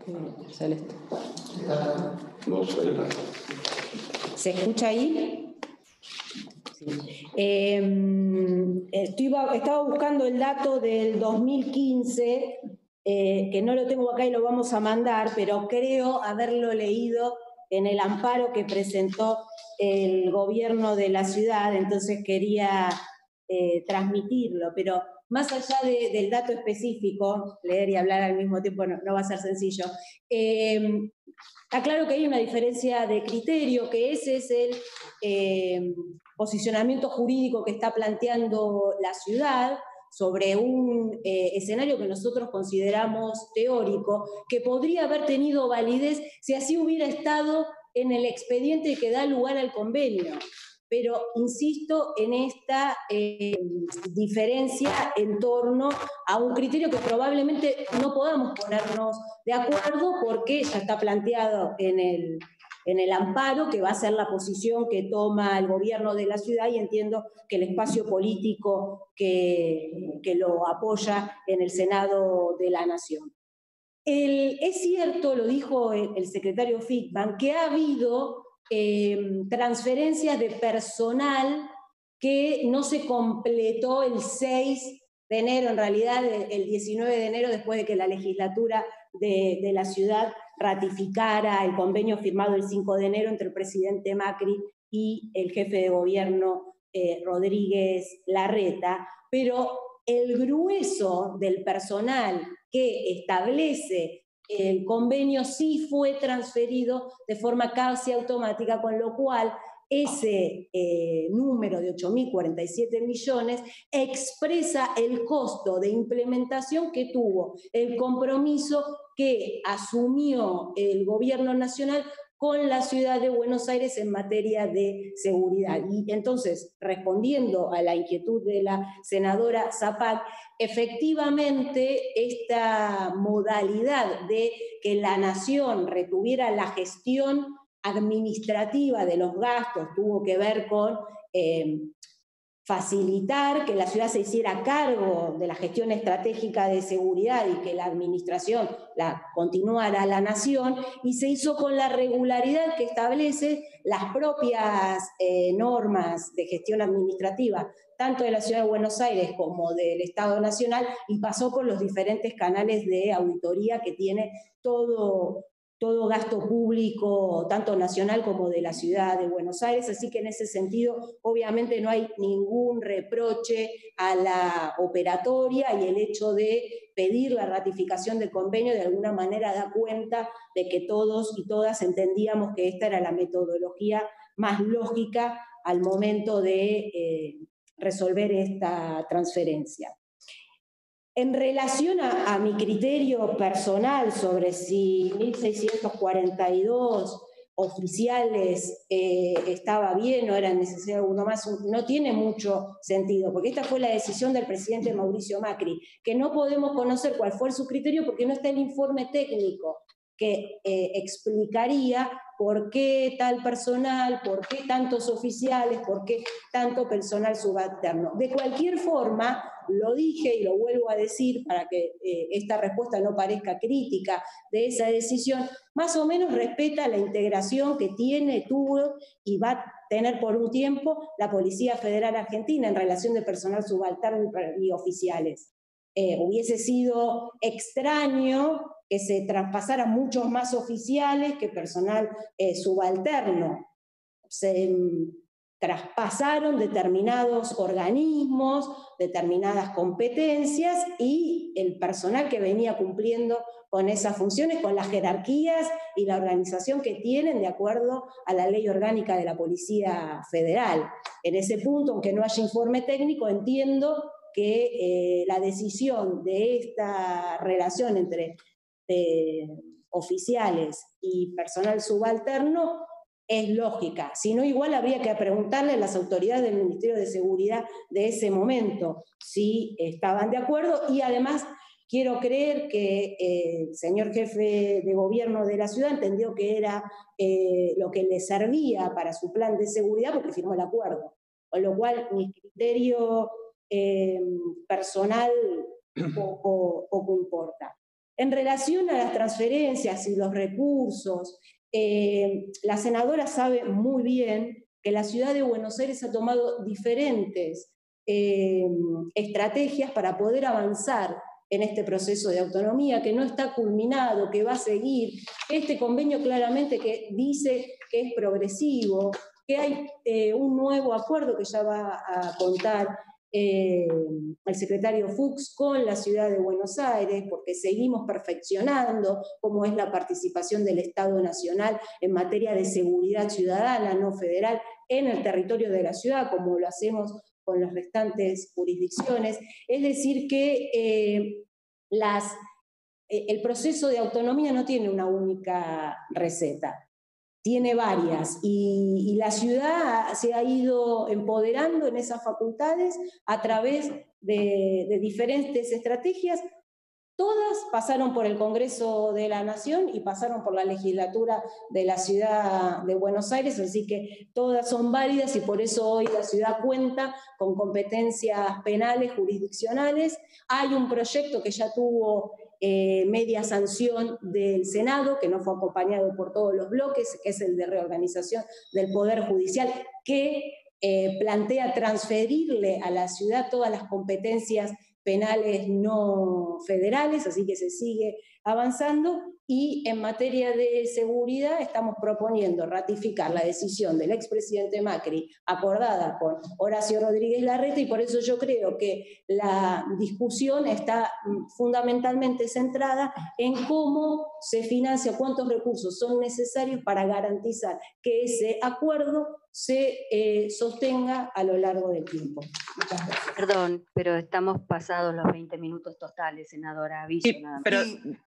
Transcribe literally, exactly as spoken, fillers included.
Celeste. No sé. ¿Se escucha ahí? Sí. Eh, estoy, estaba buscando el dato del dos mil quince, eh, que no lo tengo acá y lo vamos a mandar, pero creo haberlo leído en el amparo que presentó el gobierno de la ciudad, entonces quería eh, transmitirlo, pero más allá de, del dato específico, leer y hablar al mismo tiempo no, no va a ser sencillo. Eh, Está claro que hay una diferencia de criterio, que ese es el eh, posicionamiento jurídico que está planteando la ciudad sobre un eh, escenario que nosotros consideramos teórico, que podría haber tenido validez si así hubiera estado en el expediente que da lugar al convenio. Pero insisto en esta eh, diferencia en torno a un criterio que probablemente no podamos ponernos de acuerdo porque ya está planteado en el, en el amparo, que va a ser la posición que toma el gobierno de la ciudad, y entiendo que el espacio político que, que lo apoya en el Senado de la Nación. El, es cierto, lo dijo el, el secretario Fickman, que ha habido eh, transferencias de personal que no se completó el seis de enero, en realidad el diecinueve de enero, después de que la legislatura de, de la ciudad ratificara el convenio firmado el cinco de enero entre el presidente Macri y el jefe de gobierno eh, Rodríguez Larreta, pero el grueso del personal que establece el convenio sí fue transferido de forma casi automática, con lo cual ese eh, número de ocho mil cuarenta y siete millones expresa el costo de implementación que tuvo el compromiso que asumió el gobierno nacional con la ciudad de Buenos Aires en materia de seguridad. Y entonces, respondiendo a la inquietud de la senadora Zapac, efectivamente esta modalidad de que la nación retuviera la gestión administrativa de los gastos tuvo que ver con eh, facilitar que la ciudad se hiciera cargo de la gestión estratégica de seguridad y que la administración la continuara la nación, y se hizo con la regularidad que establece las propias eh, normas de gestión administrativa, tanto de la Ciudad de Buenos Aires como del Estado Nacional, y pasó por los diferentes canales de auditoría que tiene todo todo gasto público, tanto nacional como de la Ciudad de Buenos Aires, así que en ese sentido obviamente no hay ningún reproche a la operatoria, y el hecho de pedir la ratificación del convenio de alguna manera da cuenta de que todos y todas entendíamos que esta era la metodología más lógica al momento de eh, resolver esta transferencia. En relación a, a mi criterio personal sobre si mil seiscientos cuarenta y dos oficiales eh, estaba bien o era necesario uno más, no tiene mucho sentido, porque esta fue la decisión del presidente Mauricio Macri, que no podemos conocer cuál fue su criterio porque no está el informe técnico que eh, explicaría por qué tal personal, por qué tantos oficiales, por qué tanto personal subalterno. De cualquier forma, lo dije y lo vuelvo a decir para que eh, esta respuesta no parezca crítica de esa decisión, más o menos respeta la integración que tiene, tuvo y va a tener por un tiempo la Policía Federal Argentina en relación de personal subalterno y oficiales. Eh, hubiese sido extraño que se traspasaran muchos más oficiales que personal eh, subalterno. Se mm, traspasaron determinados organismos, determinadas competencias, y el personal que venía cumpliendo con esas funciones, con las jerarquías y la organización que tienen de acuerdo a la ley orgánica de la Policía Federal. En ese punto, aunque no haya informe técnico, entiendo que eh, la decisión de esta relación entre eh, oficiales y personal subalterno es lógica. Si no, igual habría que preguntarle a las autoridades del Ministerio de Seguridad de ese momento si estaban de acuerdo, y además quiero creer que eh, el señor jefe de gobierno de la ciudad entendió que era eh, lo que le servía para su plan de seguridad porque firmó el acuerdo. Con lo cual, mi criterio Eh, personal poco, poco importa. En relación a las transferencias y los recursos, eh, la senadora sabe muy bien que la ciudad de Buenos Aires ha tomado diferentes eh, estrategias para poder avanzar en este proceso de autonomía, que no está culminado, que va a seguir. Este convenio claramente que dice que es progresivo, que hay eh, un nuevo acuerdo que ya va a contar eh, el secretario Fuchs con la ciudad de Buenos Aires, porque seguimos perfeccionando cómo es la participación del Estado Nacional en materia de seguridad ciudadana, no federal, en el territorio de la ciudad, como lo hacemos con las restantes jurisdicciones. Es decir, que eh, las, eh, el proceso de autonomía no tiene una única receta, tiene varias, y, y la ciudad se ha ido empoderando en esas facultades a través de, de diferentes estrategias. Todas pasaron por el Congreso de la Nación y pasaron por la legislatura de la ciudad de Buenos Aires, así que todas son válidas y por eso hoy la ciudad cuenta con competencias penales, jurisdiccionales. Hay un proyecto que ya tuvo eh, media sanción del Senado, que no fue acompañado por todos los bloques, que es el de reorganización del Poder Judicial, que eh, plantea transferirle a la ciudad todas las competencias penales no federales, así que se sigue avanzando. Y en materia de seguridad estamos proponiendo ratificar la decisión del expresidente Macri acordada con Horacio Rodríguez Larreta, y por eso yo creo que la discusión está fundamentalmente centrada en cómo se financia, cuántos recursos son necesarios para garantizar que ese acuerdo se eh, sostenga a lo largo del tiempo. Muchas gracias. Perdón, pero estamos pasados los veinte minutos totales, senadora. Aviso Sí, nada más. pero